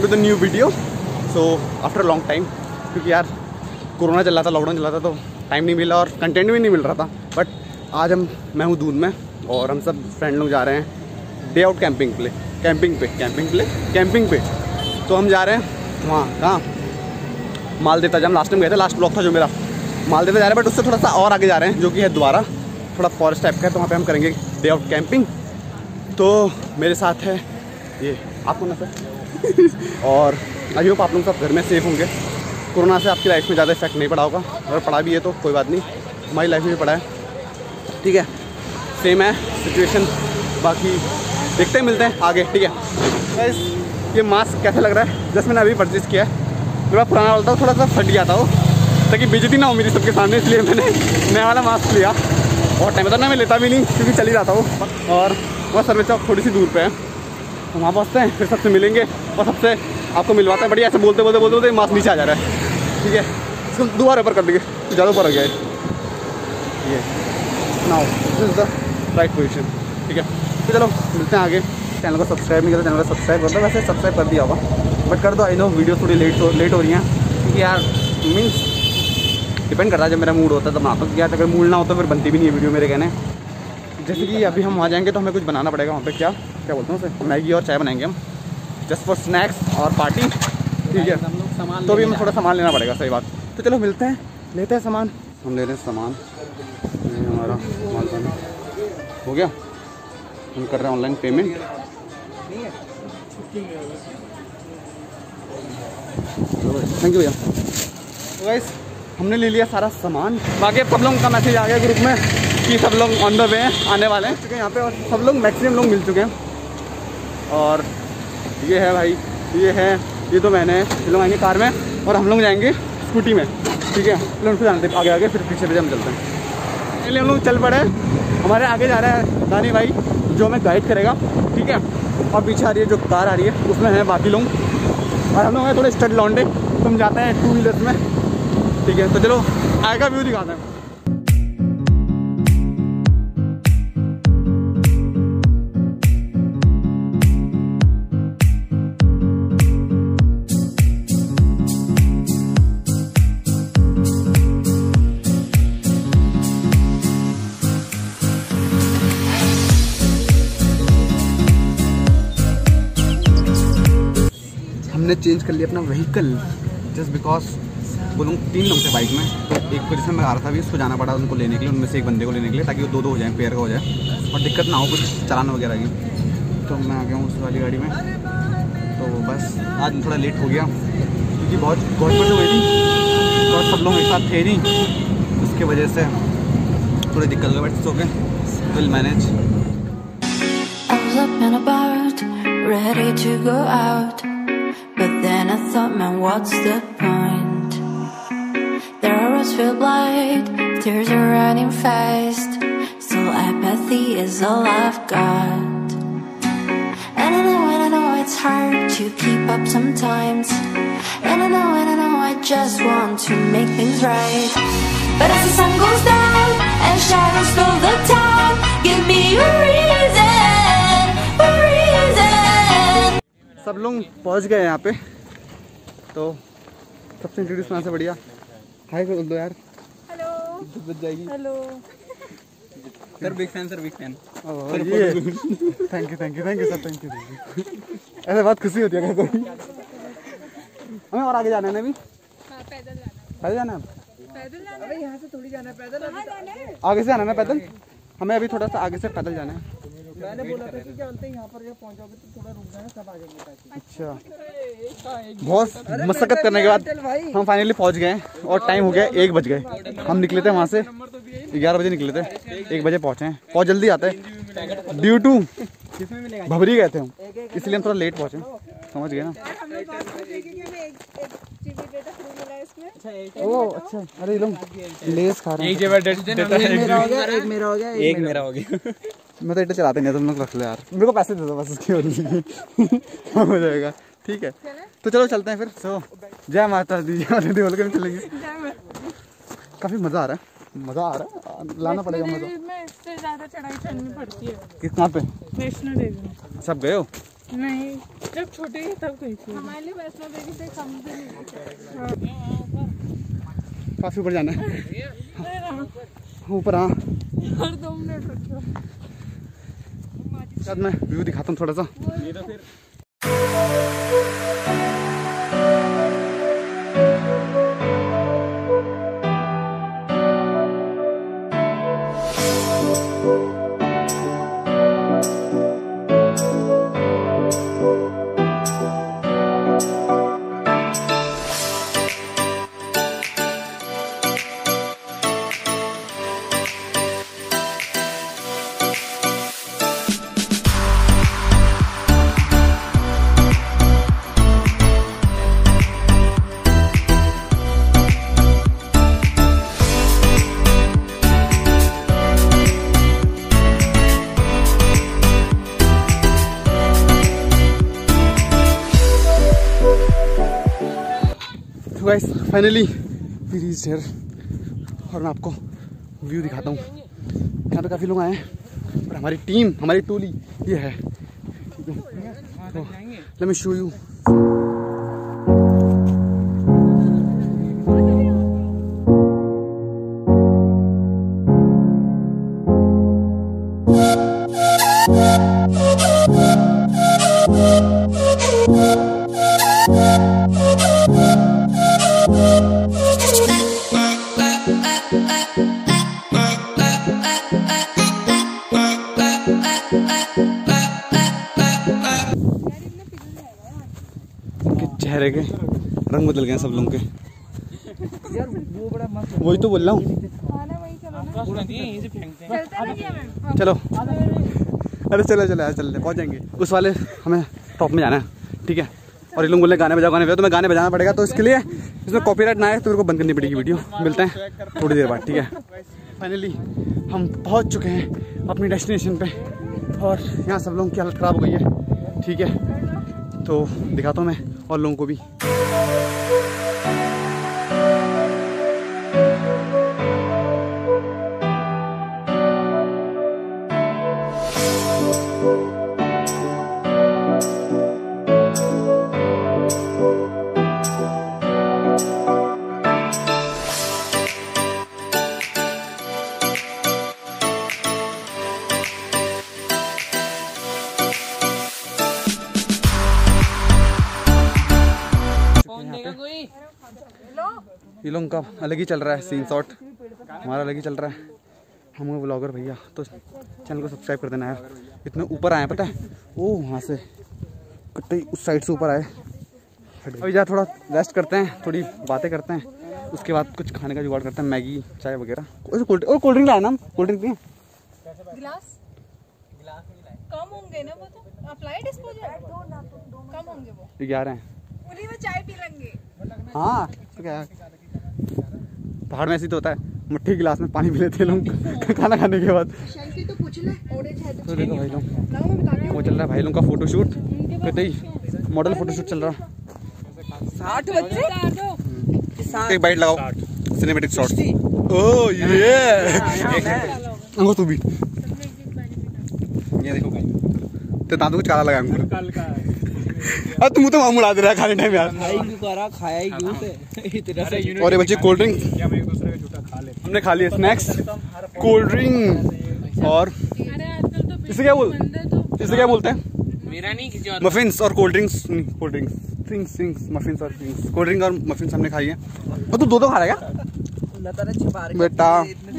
With new video. So after long time, क्योंकि यार corona चल रहा था, लॉकडाउन चल रहा था, तो टाइम नहीं मिला और कंटेंट भी नहीं मिल रहा था। बट आज मैं हूँ दूध में और हम सब फ्रेंड लोग जा रहे हैं डे आउट कैंपिंग पे। तो हम जा रहे हैं वहाँ कहाँ, मालदेवता। जब हम लास्ट टाइम गए थे, लास्ट ब्लॉग था जो मेरा, मालदेवता जा रहे हैं, बट उससे थोड़ा सा और आगे जा रहे हैं जो कि है द्वारा, थोड़ा फॉरेस्ट टाइप का है। तो वहाँ पे हम करेंगे डे आउट कैंपिंग। तो मेरे साथ है ये आपको ना सर और आई होप आप लोग सब घर में सेफ होंगे। कोरोना से आपकी लाइफ में ज़्यादा इफेक्ट नहीं पड़ा होगा, अगर पड़ा भी है तो कोई बात नहीं, हमारी लाइफ में भी पड़ा है, ठीक है, सेम है सिचुएशन। बाकी देखते हैं, मिलते हैं आगे, ठीक है। गाइस ये मास्क कैसा लग रहा है, जस्ट मैंने अभी परचेज़ किया है, मेरा पुराना वाला था थोड़ा सा फट गया था वो, ताकि बेइज्जती ना हो मेरी सबके सामने, इसलिए मैंने नया वाला मास्क लिया। बहुत टाइम था ना, मैं लेता भी नहीं क्योंकि चल ही जाता वो। और वह सर्विस चौक थोड़ी सी दूर पे है, तो वहाँ पहुँचते हैं, फिर सबसे मिलेंगे और सबसे आपको मिलवाते हैं। बढ़िया ऐसे बोलते मास्क नीचे आ जा रहा है, ठीक है। इसको दोबारा ऊपर कर देंगे, ज़्यादा ऊपर हो गया है ये। Now this is the right position, ठीक है। तो चलो मिलते हैं आगे। चैनल को सब्सक्राइब नहीं करते, चैनल को सब्सक्राइब कर दो। वैसे सब्सक्राइब कर दिया होगा बट कर दो, आई नो वीडियो थोड़ी लेट हो रही हैं, क्योंकि यार मीन्स डिपेंड कर रहा है, जब मेरा मूड होता है तब बनाता हूँ। क्या अगर मूड ना होता फिर बनती भी नहीं है वीडियो मेरे कहने। जैसे कि अभी हम वहाँ जाएंगे तो हमें कुछ बनाना पड़ेगा वहाँ पे, क्या बोलते हैं उसे, मैगी और चाय बनाएंगे हम, जस्ट फॉर स्नैक्स और पार्टी, ठीक है। तो भी हमें थोड़ा सामान लेना पड़ेगा, सही बात। तो चलो मिलते हैं, लेते हैं सामान। हम ले रहे हैं सामान, ये हमारा माल हो गया, हम कर रहे हैं ऑनलाइन पेमेंट। थैंक यू भैया। तो गाइस हमने ले लिया सारा सामान। बाकी सब लोगों का मैसेज आ गया ग्रुप में कि सब लोग ऑन द वे हैं, आने वाले हैं, क्योंकि यहाँ पे और सब लोग मैक्सिमम लोग मिल चुके हैं। और ये है भाई, ये तो मैंने, ये लोग आएंगे कार में और हम लोग जाएंगे स्कूटी में, ठीक है। चलो उनको जानते आगे फिर पीछे हम चलते हैं। पहले हम लोग चल पड़े, हमारे आगे जा रहा है दानी भाई जो हमें गाइड करेगा, ठीक है। और पीछे आ रही है जो कार आ रही है उसमें है बाकी लोग, और हम लोग हैं थोड़े स्टड लौंडे, तो हम जाते हैं 2 व्हीलर्स में, ठीक है। तो चलो आगे का व्यू दिखाते हैं। हमने चेंज कर लिया अपना व्हीकल जस्ट बिकॉज वो लोग 3 लोग थे बाइक में, तो एक को जिसमें मैं आ रहा था अभी, उसको जाना पड़ा उनको लेने के लिए, उनमें से एक बंदे को लेने के लिए, ताकि वो 2 हो जाए, पेयर का हो जाए और दिक्कत ना हो कुछ चलाना वगैरह की। तो मैं आ गया हूँ उस वाली गाड़ी में। तो बस आज थोड़ा लेट हो गया क्योंकि बहुत बड़ी हो गई थी और सब लोग एक साथ थे नहीं, उसके वजह से थोड़ी दिक्कत हो गई, बट सो गए, will manage. But then I thought, man, what's the point? There are roads filled blind, tears are running fast, still apathy is all I've got. And I know it's hard to keep up sometimes, and I know I just want to make things right. But as the sun goes down and shadows fill the town, give me a reason. सब लोग पहुंच गए यहाँ पे, तो सबसे introduce करने से बढ़िया हाय कर दो यार। हेलो, बच जाएगी। Hello sir, big fan sir, big fan. ये thank you sir, thank you. ऐसे बात खुशी होती है कोई। हमें और आगे जाना है ना अभी? पैदल जाना है। अबे यहाँ से थोड़ी जाना है, पैदल आगे से आना ना, पैदल। हमें अभी थोड़ा सा आगे से पैदल जाना है। मैंने बोला था कि जानते हैं यहाँ पर जब पहुँचोगे तो थोड़ा रुक जाना, सब आ जाएंगे। अच्छा, बहुत मशक्कत करने के बाद हम फाइनली पहुँच गए और टाइम हो गया 1 बज गए। हम निकले थे वहाँ से 11 बजे निकले थे, 1 बजे पहुँचे हैं। बहुत जल्दी आते हैं, ड्यू टू भबरी गए थे हम, इसलिए हम थोड़ा लेट पहुँचे, समझ गए ना। ओह अच्छा, अरे लोग लेस खा रहे हैं। एक मेरा हो गया। मैं तो इतना चलाते नहीं, तुम लोग रख लो यार, मेरे को पैसे दे दो बस, उसकी वजह हो जाएगा, ठीक है। तो चलो चलते हैं फिर। सो जय माता दी, बोल के चलेंगे। काफी मजा आ रहा है, लाना पड़ेगा मजा। इससे ज्यादा चढ़ाई चढ़नी पड़ती है। कितना पे? वैष्णो देवी। सब गए हो? नहीं, जब छोटे ही तब गई थी। हमारे लिए वैष्णो देवी से कम भी काफी ऊपर जाना है। ऊपर हाँ यार 2 मिनट रुको। शायद मैं व्यू दिखाता हूँ थोड़ा सा। Guys finally we reached here और मैं आपको व्यू दिखाता हूँ। यहाँ पे काफ़ी लोग आए हैं पर हमारी टीम, हमारी टोली ये है, ठीक है। तो लेट मी शो यू। चेहरे के रंग बदल गए सब लोगों के। यार वो बड़ा मस्त, वही तो बोल रहा हूँ। चलो अरे चलो चलो चल पहुँच जाएंगे। उस वाले हमें टॉप में जाना है, ठीक है। और ये लोग बोले गाने बजाओ, तो मैं गाने बजाना पड़ेगा, तो इसके लिए इसमें कॉपीराइट ना आए तो मेरे को बंद करनी पड़ेगी वीडियो। मिलते हैं थोड़ी देर बाद, ठीक है। फाइनली हम पहुँच चुके हैं अपनी डेस्टिनेशन पे और यहाँ सब लोगों की हालत ख़राब हो गई है, ठीक है। तो दिखाता हूँ मैं और लोगों को भी। ये लोगों का अलग ही चल रहा है सीन शॉट, हमारा अलग ही चल रहा है। हम वो ब्लॉगर भैया, तो चैनल को सब्सक्राइब कर देना यार। इतने ऊपर आए पता है, वो वहाँ से कट्टे उस साइड से ऊपर आए। अभी जा थोड़ा रेस्ट करते हैं, थोड़ी बातें करते हैं, उसके बाद कुछ खाने का जुगाड़ करते हैं, मैगी चाय वगैरह। और कोल्ड ड्रिंक लाए ना, हम कोल्ड ड्रिंक पिए। गिलास कम होंगे ना वो, तो आप लाइट डिस्पोजल कम होंगे वो 11 हैं। उन्हीं में चाय पी लेंगे। हाँ तो क्या पहाड़ में ऐसे तो होता है, मुट्ठी गिलास में पानी पी लेते हैं लोग खाना खाने के बाद। तो देखो भाई लोग वो चल रहा है, भाई लोग का फोटोशूट, कहते ही मॉडल फोटोशूट चल रहा है। 60 बच्चे, एक बाइट लगाओ, सिनेमैटिक शॉट्स। ओह ये अंगूर तू भी, ये देखो तो दांतों कुछ काला लगा अंगूर। अब तुम तो मामू उड़ा दे रहा है खाने टाइम यार। खाया ही क्यों से। और ये बच्चे कोल्ड ड्रिंक हमने खा लिया, स्नैक्स कोल्ड ड्रिंक और इसे क्या बोलते हैं, मेरा नहीं किसी और मफिन्स और कोल्ड ड्रिंक्स, थिंग्स मफिन्स और थिंग्स, कोल्ड ड्रिंक और मफिन्स हमने खाई है। और तू दो खा रहा है क्या बेटा?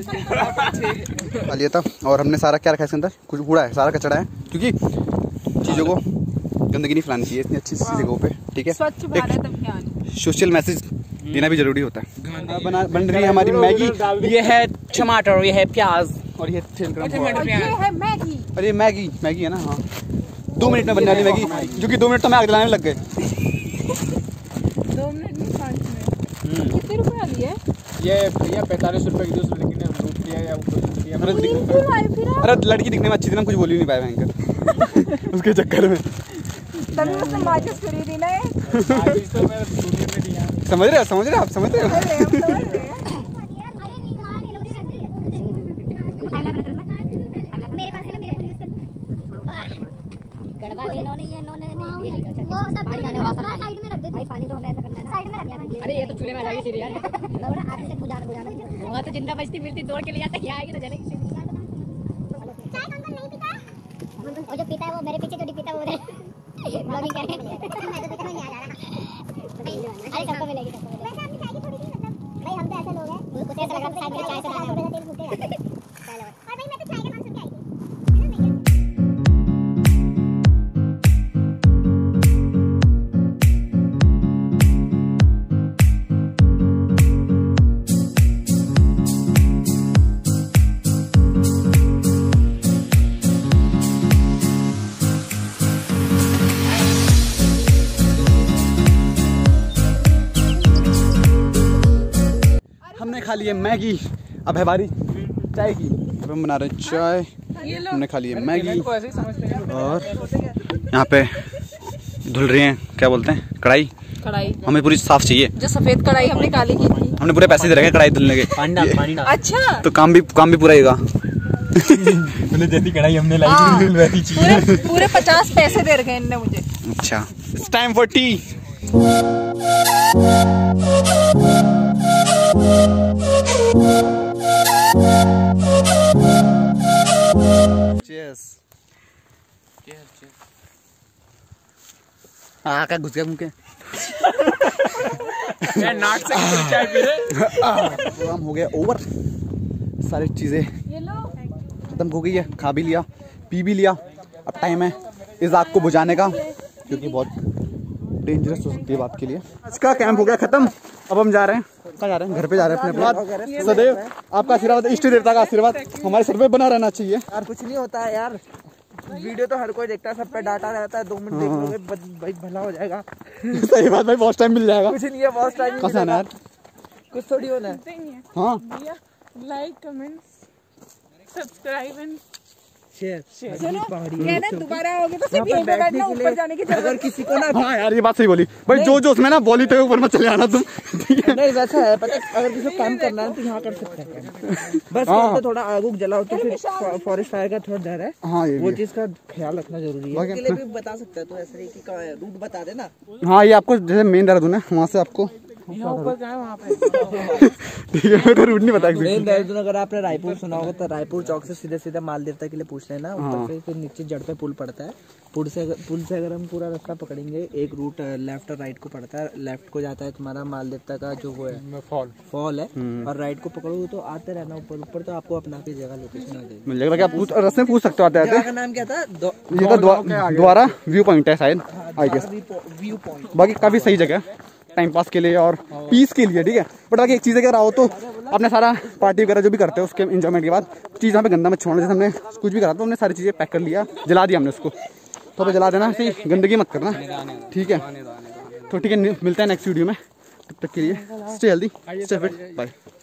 खा लिया था। और हमने सारा क्या रखा है इसके अंदर, कुछ कूड़ा है, सारा कचड़ा है, क्योंकि चीज़ों को गंदगी नहीं फैलानी चाहिए इतनी अच्छी जगहों पे, ठीक है। स्वच्छ भारत अभियान, सोशल मैसेज देना भी जरूरी होता है। बन रही है हमारी मैगी, ये है टमाटर, ये है प्याज और ये ये है मैगी। और ये मैगी है ना। हाँ 2 मिनट में बनने वाली मैगी, जो कि 2 मिनट तो मैं आग जलाने में लग गए। 2 मिनट में 5 मिनट। कितने रुपए वाली है ये भैया? 45 रुपए की 200 लेकिन हम लूट लिया या अरे लड़की दिखने में अच्छी थी ना, कुछ बोल ही नहीं पाया भयंकर उसके चक्कर में। तभी उसने माचिस खरीदी ना है। तो मैं दुनिया में दिया। समझ रहे हो आप समझ रहे हो। गड़वा इन्होंने अरे ये तो चूल्हे में आ जाएगी सीधी यार। आदमी से बुझाना वहाँ तो जिंदा बचती मिलती दौड़ के लिए आता क्या आएगी तो जलेगी। चाय अंकल नहीं पीता और जो पीता है वो मेरे पीछे जो नहीं पीता वो ब्लॉगिंग कर रहे हैं। मैं तो देखा नहीं आ रहा। अरे सबको मिलेगी सबको। वैसे आपकी चाय की थोड़ी सी मतलब भाई हम तो ऐसे लोग हैं कुछ ऐसा लगा शायद मेरी चाय से थोड़ा तेल फूटे चलो। और भाई मैं तो चाय का नाम सुन के आई थी है ना। हमने खा लिए मैगी, अब है बारी चाय की। अब हम बना रहे हैं चाय। हमने खा लिए मैगी और यहाँ पे धुल रही हैं, क्या बोलते हैं, कढ़ाई। हमें पूरी साफ चाहिए। जो सफेद कढ़ाई हमने काली की थी, हमने पूरे पैसे दे रखे कढ़ाई धुलने के। पानी डाल। अच्छा तो काम भी पूरा ही होगा। जैसी कढ़ाई हमने लाई वैसी चाहिए। पूरे 50 पैसे दे रखे हैं इनने मुझे। अच्छा, it's time for tea. Cheers. क्या घुस गया मुँह के। नाक से चाय पी रहे। प्रोग्राम हो गया ओवर, सारी चीजें खत्म हो गई है, खा भी लिया पी भी लिया। अब टाइम है इस आग को बुझाने का, क्योंकि बहुत डेंजरस हो सकती है बात के लिए। आज का कैंप हो गया खत्म। अब हम जा रहे हैं, कहाँ जा रहे हैं, घर पे जा रहे हैं अपने। सदैव आपका आशीर्वाद, इष्ट देवता का आशीर्वाद हमारे सर पे बना रहना चाहिए। यार कुछ नहीं होता है यार, वीडियो तो हर कोई देखता है, सब पे डाटा रहता है। 2 मिनट देख लोगे भाई भला हो जाएगा। सही बात भाई, बहुत टाइम मिल जाएगा। कुछ नहीं है, बहुत टाइम कहाँ यार, कुछ थोड़ी होना है। हाँ like comment subscribe and share. दोबारा आओगे तो सिर्फ यहीं पे बैठना, ऊपर जाने की जरूरत। अगर किसी को ना, हाँ यार ये बात सही बोली भाई, जो उसमें ना बोली तो ऊपर मत चले आना तुम। नहीं वैसा है पता, अगर किसी को काम करना है तो यहाँ कर सकते हैं। बस तो थोड़ा आग उग जलाओ तो फिर फॉरेस्ट फायर का थोड़ा डर है। हाँ वो चीज का ख्याल रखना जरूरी है। इसके लिए भी बता सकते हैं तो ऐसे ही कि रूट बता देना। हाँ ये आपको जैसे मेन देहरादून है, वहाँ से आपको ऊपर गए वहाँ पे। ठीक है, मैं तो रूट नहीं बताया। मेन देहरादून अगर आपने रायपुर सुना होगा तो रायपुर चौक से सीधे सीधे मालदेवता के लिए पूछ लेना। ऊपर से फिर नीचे जड़ पे पुल पड़ता है। पुल से अगर हम पूरा रास्ता पकड़ेंगे, एक रूट लेफ्ट और राइट को पड़ता है। लेफ्ट को जाता है तुम्हारा मालदेवता का जो वो है फॉल है, और राइट को पकड़ोगे तो आते रहना ऊपर तो आपको अपना की जगह लोकेशन आ जाएगी। मिल जाएगा। क्या रास्ते में पूछ सकते हो आते आते। जगह का नाम क्या था? ये तो द्वारा व्यू पॉइंट है शायद, आई गेस। View point. बाकी काफी सही जगह है टाइम पास के लिए और पीस के लिए, ठीक है। बट बाकी एक चीज़ अगर आओ तो अपने सारा पार्टी वगैरह जो भी करते हो उसके एंजॉयमेंट के बाद चीज़ यहाँ पे गंदा मत छोड़ना। जैसे हमने कुछ भी करा तो हमने सारी चीज़ें पैक कर लिया, जला दिया हमने उसको, तो जला देना, ऐसी गंदगी मत करना, ठीक है। तो ठीक है, मिलता है नेक्स्ट वीडियो में, तब तक के लिए stay healthy, stay fit, bye.